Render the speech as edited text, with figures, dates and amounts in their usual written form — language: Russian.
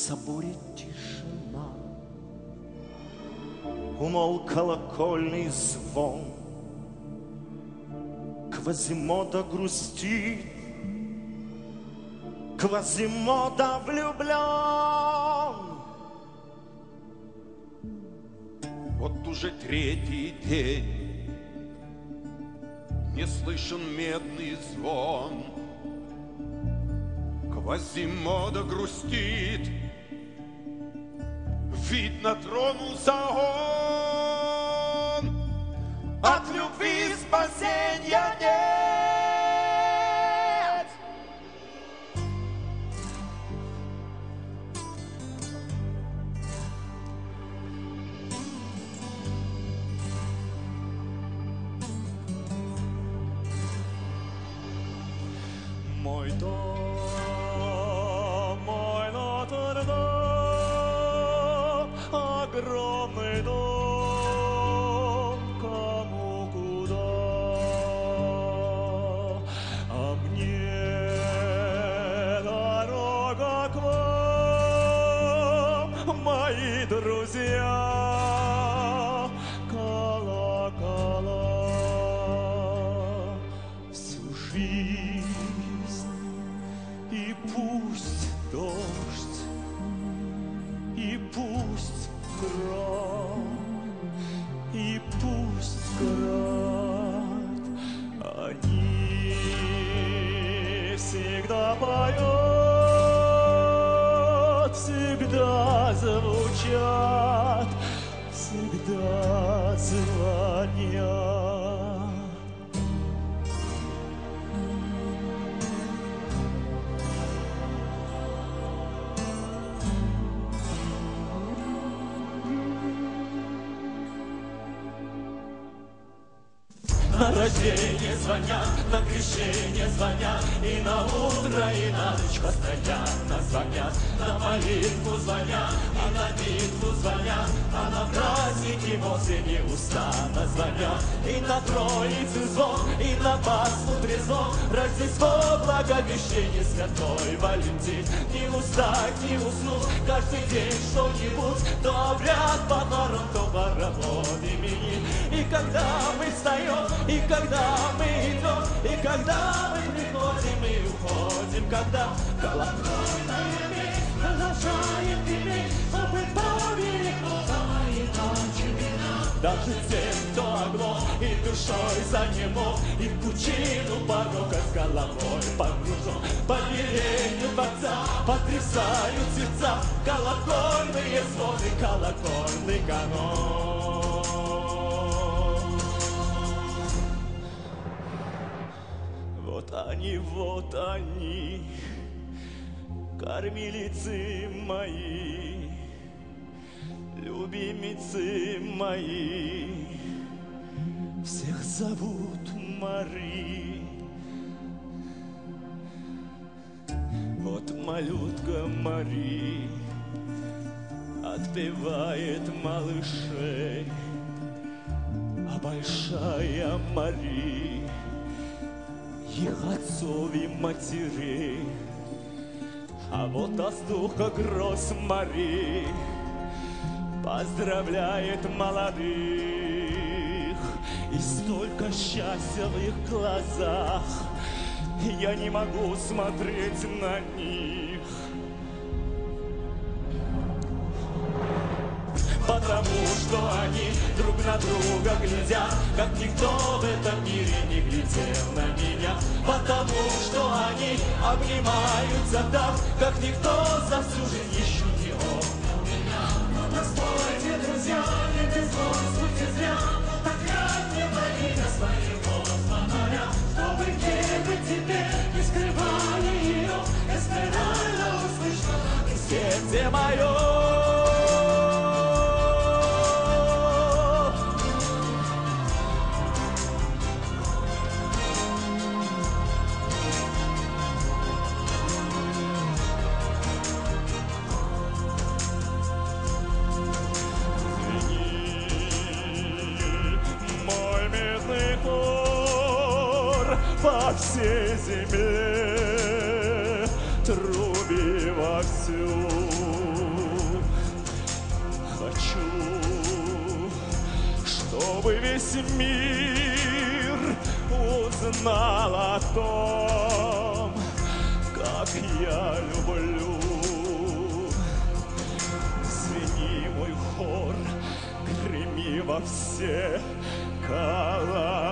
соборе тишина, умолк колокольный звон. Квазимода грустит, Квазимода влюблен. Вот уже третий день не слышен медный звон. Квазимода грустит, видно, тронулся он. От любви спасенья нет. Мой дом, мой Нотр-Дам, огромный дом, кому куда, а мне дорога к вам, мои друзья, колокола. Всю жизнь и пусть дождь, и пусть гром, и пусть град, они всегда поют, всегда звучат, всегда звонят. На рождение звонят, на крещение звонят, и на утро, и на ночь постоянно звонят. На молитву звонят, и на битву звонят, а на праздники вовсе неустанно звонят. И на Троицу звон, и на Пасху трезвон, Рождество, Благовещение, Святой Валентин. Не устать, не уснуть, каждый день что-нибудь, то обряд похорон, то хоровод именин. И когда мы встаем, и когда мы идем, и когда мы приходим и уходим, когда колокольная медь продолжает иметь опыт повеку, даже тем, кто оглох и душой занемог, и в пучину порока с головой погружен. По велению Творца потрясают сердца колокольные звоны, колокольный канон. Вот они, кормилицы мои, любимицы мои, всех зовут Мари. Вот малютка Мари отпевает малышей, а большая Мари их отцов и матерей. А вот Астуха Гросс Мари поздравляет молодых, и столько счастья в их глазах, я не могу смотреть на них. Потому что они друг на друга глядят, как никто в этом мире не глядел на меня. Потому что они обнимаются так, как никто за всю жизнь еще не обнял меня. Но так стойте, друзья, не безмолвствуйте зря, так не во своего звонаря, чтобы где бы теперь не скрывали ее, эсперально услышно в сердце моем. По всей земле труби вовсю. чтобы весь мир узнал о том, как я люблю. Звени мой хор, греми во все колокола.